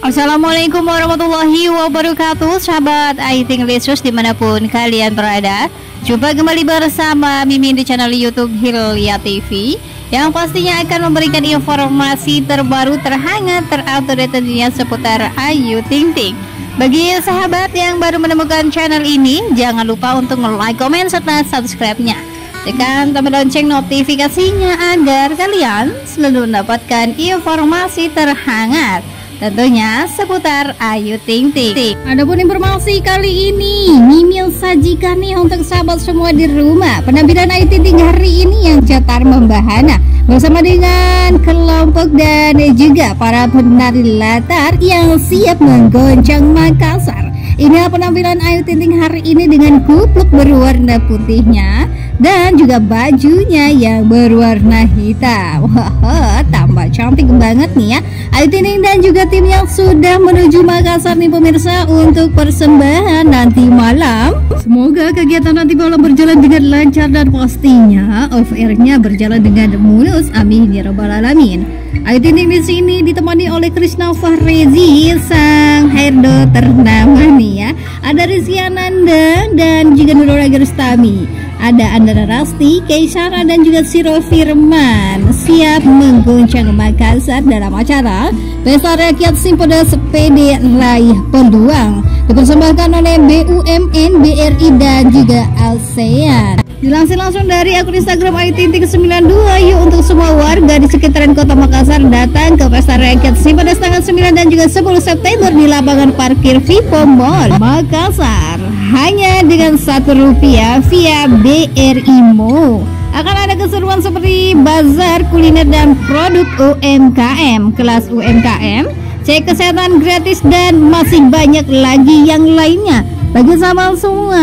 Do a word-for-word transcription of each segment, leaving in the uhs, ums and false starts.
Assalamualaikum warahmatullahi wabarakatuh, sahabat Ayu Ting Lesus dimanapun kalian berada. Jumpa kembali bersama Mimin di channel YouTube Hilya T V, yang pastinya akan memberikan informasi terbaru, terhangat, terupdate tentunya seputar Ayu Ting Ting. Bagi sahabat yang baru menemukan channel ini, jangan lupa untuk like, komen, serta subscribe-nya. Tekan tombol lonceng notifikasinya agar kalian selalu mendapatkan informasi terhangat tentunya seputar Ayu Ting Ting. Adapun informasi kali ini Mimin sajikan nih untuk sahabat semua di rumah, penampilan Ayu Ting Ting hari ini yang cetar membahana bersama dengan kelompok dan juga para penari latar yang siap menggoncang Makassar. Inilah penampilan Ayu Ting Ting hari ini dengan kupluk berwarna putihnya dan juga bajunya yang berwarna hitam. Wah, tambah cantik banget nih ya Ayu Ting Ting dan juga tim yang sudah menuju Makassar nih pemirsa untuk persembahan nanti malam. Semoga kegiatan nanti malam berjalan dengan lancar dan pastinya off airnya berjalan dengan mulus. Amin ya rabbal alamin. Ayu Ting Ting di sini ditemani oleh Krishna Fahrezi, sang hairdo ternama nih ya. Ada Rizky Ananda dan juga Nurul Rustami. Ada Andara Rasti, Keisara dan juga Siro Firman siap mengguncang Makassar dalam acara Pesta Rakyat Simpedes P D Raih Peluang, dipersembahkan oleh B U M N, B R I dan juga ASEAN. Dilansir langsung dari akun Instagram Ayu Ting Ting sembilan dua, yuk untuk semua warga di sekitaran kota Makassar datang ke Pesta Rakyat Simpedes tanggal sembilan dan juga sepuluh September di lapangan parkir Vivo Mall Makassar hanya dengan satu rupiah via B R I Mo. Akan ada keseruan seperti bazar kuliner dan produk U M K M, kelas U M K M, cek kesehatan gratis dan masih banyak lagi yang lainnya bagi sahabat semua.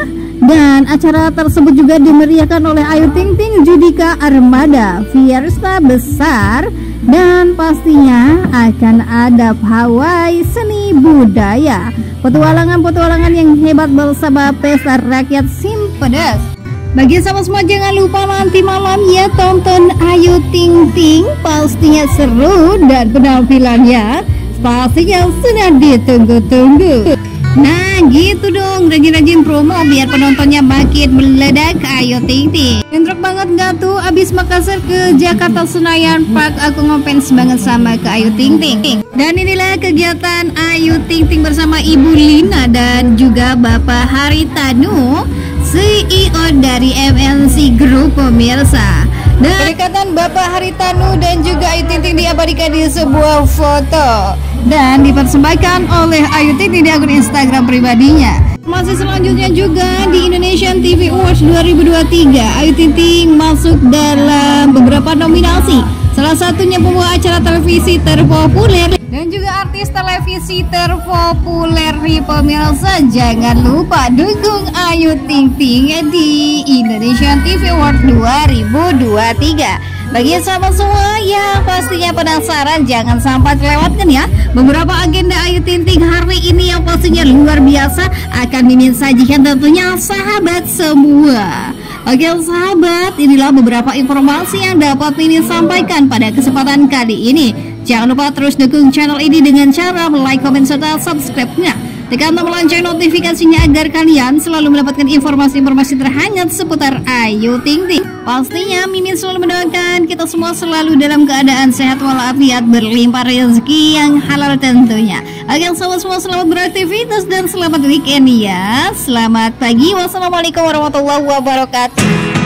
Dan acara tersebut juga dimeriahkan oleh Ayu Ting Ting, Judika Armada, fiesta besar, dan pastinya akan ada pawai seni budaya, petualangan-petualangan yang hebat bersama Pesta Rakyat Simpedes. Bagi sahabat semua jangan lupa nanti malam ya tonton Ayu Ting Ting, pastinya seru dan penampilannya pastinya sudah ditunggu-tunggu. Nah gitu dong, rajin-rajin promo biar penontonnya makin meledak Ayu Ting Ting. Entrok banget gak tuh abis Makassar ke Jakarta Senayan Park, aku ngefans banget sama ke Ayu Ting Ting. Dan inilah kegiatan Ayu Ting Ting bersama Ibu Lina dan juga Bapak Haritanu, C E O dari M N C Group pemirsa. Dan kedekatan Bapak Haritanu dan juga Ayu Ting Ting diabadikan di sebuah foto dan dipersembahkan oleh Ayu Ting Ting di akun Instagram pribadinya. Masih selanjutnya juga di Indonesian T V Awards dua ribu dua puluh tiga, Ayu Ting Ting masuk dalam beberapa nominasi. Salah satunya pembawa acara televisi terpopuler dan juga artis televisi terpopuler nih pemirsa. Jangan lupa dukung Ayu Ting Ting di Indonesian T V Awards dua ribu dua puluh tiga. Bagi sahabat semua yang pastinya penasaran, jangan sampai terlewatkan ya beberapa agenda Ayu Ting Ting hari ini yang pastinya luar biasa akan Mimin sajikan tentunya sahabat semua. Oke sahabat, inilah beberapa informasi yang dapat Mimin sampaikan pada kesempatan kali ini. Jangan lupa terus dukung channel ini dengan cara like, komen, serta subscribe-nya. Tekan tombol lonceng notifikasinya agar kalian selalu mendapatkan informasi-informasi terhangat seputar Ayu Ting Ting. Pastinya Mimin selalu mendoakan kita semua selalu dalam keadaan sehat walafiat, berlimpah rezeki yang halal tentunya. Agar semua semua selamat beraktivitas dan selamat weekend ya. Selamat pagi, wassalamualaikum warahmatullahi wabarakatuh.